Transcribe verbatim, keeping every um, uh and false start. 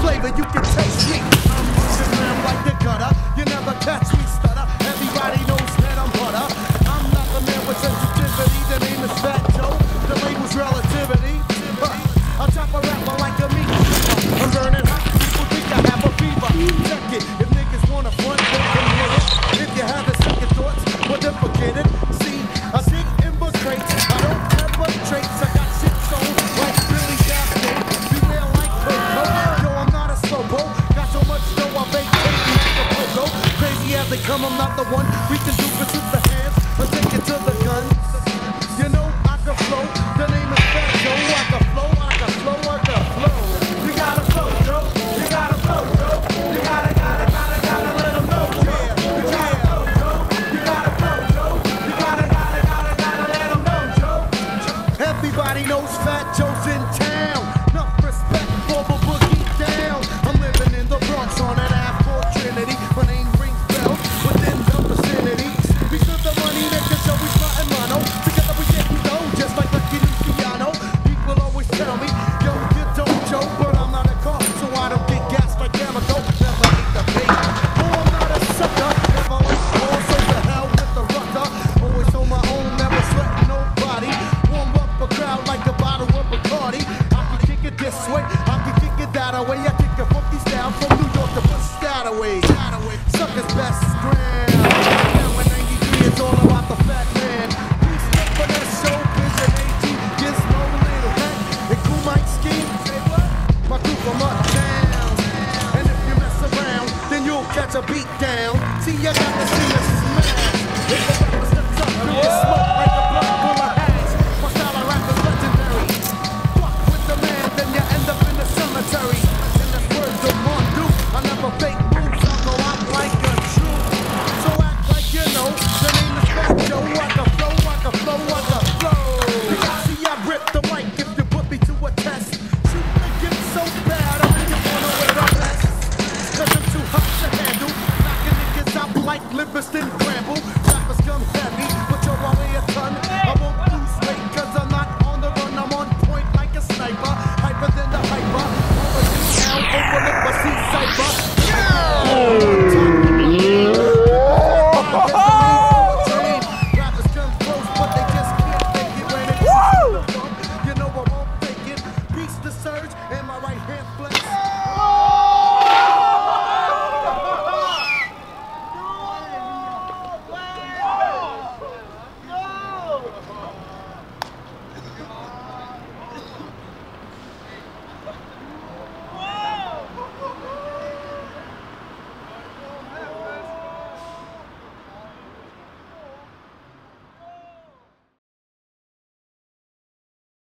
flavor, you can taste me. I'm pushing around like the gutter. You never catch me stutter. Everybody knows that I'm butter. I'm not the man with sensitivity. The name is Fat Joe. The label's relativity. Uh, I chop a rapper like a meat. I'm burning hot. People think I have a fever. Check it. If niggas wanna front, they can hit it. If you have the second thoughts, well then forget it. See, I dig in book crates. I don't have but traits. I got shit sold like Billy Gaston. Beware like Coco. Yo, I'm not a slow-po. Got so much dough, I bake crazy like a pogo. Crazy as they come, I'm not the one. We can do this with the hands, but take it to the gun. You know I can flow. The name is Fat Joe. I can flow, I can flow, I can flow. We gotta flow, Joe. You gotta flow, Joe. You gotta, gotta, gotta, gotta let them know, Joe. You gotta flow, Joe. You gotta flow, Joe. You gotta, gotta, gotta, gotta let them know, Joe. Everybody knows Fat Joe's in town. Enough respect for the boogie down. I'm living in the Bronx on an Ave called Trinity. My name rings bells within the vicinity. We serve the money that can show we plotting mono. Together we get dough just like Lucky Luciano. People always tell me, yo, you don't joke, but I'm not a cop, so I don't get gas like Yamato. Never hate the bait. Oh, I'm not a sucker. Never like balls, so the hell with the rucker. Always on my own, never sweating nobody. Warm up a crowd like a bottle of Bacardi. I can kick it this way, I can kick it that way. I kick a funky style from New York to push that away. Suckers best ground. Now in ninety-three, it's all about the fat man. We step for that show, vision eighteen, gives no little heck. And cool mic scheme, say what? My crew from uptown. And if you mess around, then you'll catch a beat down. See, I got the singer smash. If the rapper steps up, you can smoke like a blood full of hash. My style of rap is legendary. Fuck with the man, then you end up in the cemetery. And that's words of Mondu. I never fake moves, I'll go out like a truth. So act like you know, the name is Fat Joe. I can flow, I can flow, I can flow. See, I rip the mic if you put me to a test. Shoot the gift so bad, I think you wanna wear the best. Cause I'm too hot to handle. Knocking niggas out like Livingston Gramble.